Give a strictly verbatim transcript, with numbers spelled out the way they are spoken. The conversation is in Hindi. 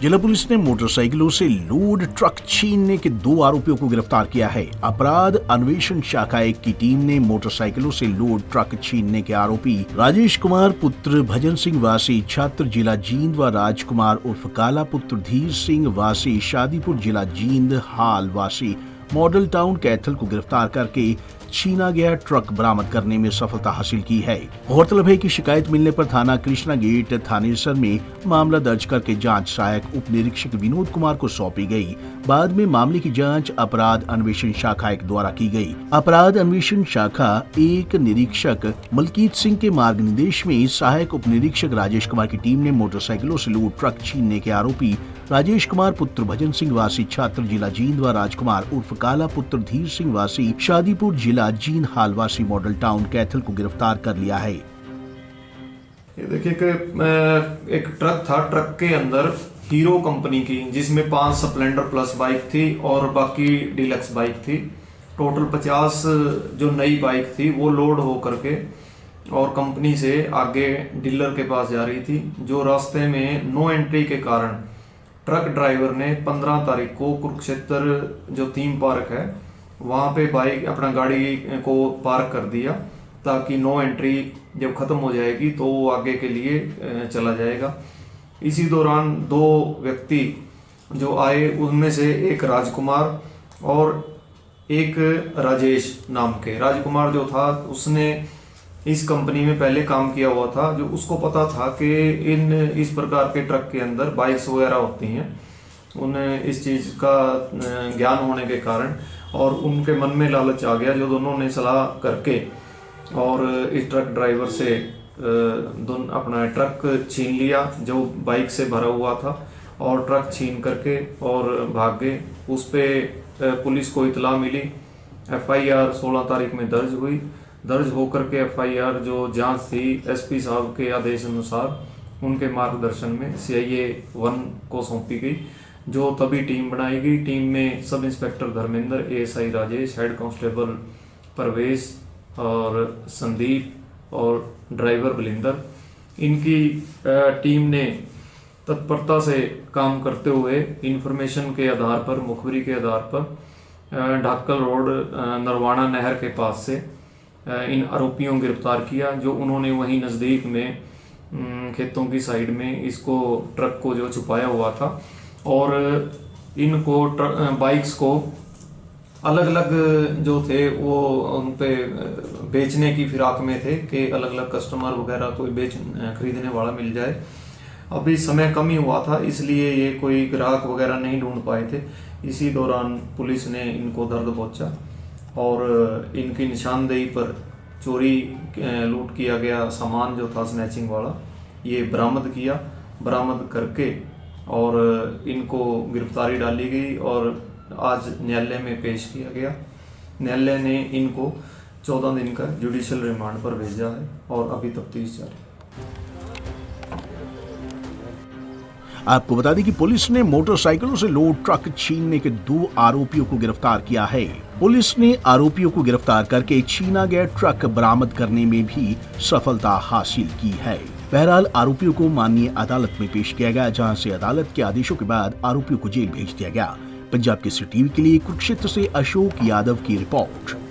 जिला पुलिस ने मोटरसाइकिलों से लोड ट्रक छीनने के दो आरोपियों को गिरफ्तार किया है। अपराध अन्वेषण शाखा एक की टीम ने मोटरसाइकिलों से लोड ट्रक छीनने के आरोपी राजेश कुमार पुत्र भजन सिंह वासी छात्र जिला जींद व राजकुमार उर्फ काला पुत्र धीर सिंह वासी शादीपुर जिला जींद हाल वासी मॉडल टाउन कैथल को गिरफ्तार करके छीना गया ट्रक बरामद करने में सफलता हासिल की है। गौरतलब है कि शिकायत मिलने पर थाना कृष्णा गेट थानेसर में मामला दर्ज करके जांच सहायक उप निरीक्षक विनोद कुमार को सौंपी गई। बाद में मामले की जांच अपराध अन्वेषण शाखा एक द्वारा की गई। अपराध अन्वेषण शाखा एक निरीक्षक मलकीत सिंह के मार्गनिर्देश में सहायक उप निरीक्षक राजेश कुमार की टीम ने मोटरसाइकिलों से लोड ट्रक छीनने के आरोपी राजेश कुमार पुत्र भजन सिंह वासी छात्र जिला जींद व राजकुमार उर्फ काला पुत्र धीर सिंह वासी शादीपुर जिला जींद हालवासी मॉडल टाउन कैथल को गिरफ्तार कर लिया है। ये देखिए कि एक ट्रक था, ट्रक के अंदर हीरो कंपनी की जिसमें पांच स्प्लेंडर प्लस बाइक थी और बाकी डिलक्स बाइक थी। टोटल पचास जो नई बाइक थी वो लोड हो करके और कंपनी से आगे डीलर के पास जा रही थी। जो रास्ते में नो एंट्री के कारण ट्रक ड्राइवर ने पंद्रह तारीख को कुरुक्षेत्र जो थीम पार्क है वहाँ पे बाइक अपना गाड़ी को पार्क कर दिया ताकि नो एंट्री जब खत्म हो जाएगी तो वो आगे के लिए चला जाएगा। इसी दौरान दो व्यक्ति जो आए उनमें से एक राजकुमार और एक राजेश नाम के। राजकुमार जो था उसने इस कंपनी में पहले काम किया हुआ था, जो उसको पता था कि इन इस प्रकार के ट्रक के अंदर बाइक्स वगैरह होती हैं। उन्हें इस चीज़ का ज्ञान होने के कारण और उनके मन में लालच आ गया, जो दोनों ने सलाह करके और इस ट्रक ड्राइवर से दोनों अपना ट्रक छीन लिया जो बाइक से भरा हुआ था और ट्रक छीन करके और भाग गए। उस पर पुलिस को इतला मिली। एफ आई आर सोलह तारीख में दर्ज हुई। दर्ज होकर के एफ आई आर जो जांच थी एस पी साहब के आदेश अनुसार उनके मार्गदर्शन में सी आई ए वन को सौंपी गई, जो तभी टीम बनाई गई। टीम में sub inspector Dharmendra, A S I Rajesh, head constable परवेश और संदीप और ड्राइवर बलिंदर। इनकी टीम ने तत्परता से काम करते हुए इंफॉर्मेशन के आधार पर, मुखबरी के आधार पर ढाकल रोड नरवाना नहर के पास से इन आरोपियों को गिरफ्तार किया, जो उन्होंने वहीं नज़दीक में खेतों की साइड में इसको ट्रक को जो छुपाया हुआ था और इनको बाइक्स को अलग अलग जो थे वो उन पे बेचने की फिराक में थे कि अलग अलग कस्टमर वगैरह कोई बेच खरीदने वाला मिल जाए। अभी समय कम ही हुआ था इसलिए ये कोई ग्राहक वगैरह नहीं ढूंढ पाए थे। इसी दौरान पुलिस ने इनको दर्द पहुंचा और इनकी निशानदेही पर चोरी लूट किया गया सामान जो था स्नैचिंग वाला ये बरामद किया। बरामद करके और इनको गिरफ्तारी डाली गई और आज न्यायालय में पेश किया गया। न्यायालय ने इनको चौदह दिन का जुडिशियल रिमांड पर भेजा है और अभी तफ्तीश जारी है। आपको बता दें कि पुलिस ने मोटरसाइकिलों से लोड ट्रक छीनने के दो आरोपियों को गिरफ्तार किया है। पुलिस ने आरोपियों को गिरफ्तार करके छीना गया ट्रक बरामद करने में भी सफलता हासिल की है। बहरहाल आरोपियों को माननीय अदालत में पेश किया गया, जहां से अदालत के आदेशों के बाद आरोपियों को जेल भेज दिया गया। पंजाब केसरी टीवी के लिए कुरुक्षेत्र से अशोक यादव की रिपोर्ट।